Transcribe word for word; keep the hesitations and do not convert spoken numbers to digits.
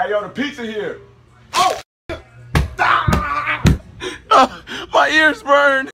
Hey, yo, the pizza here. Oh! My ears burn.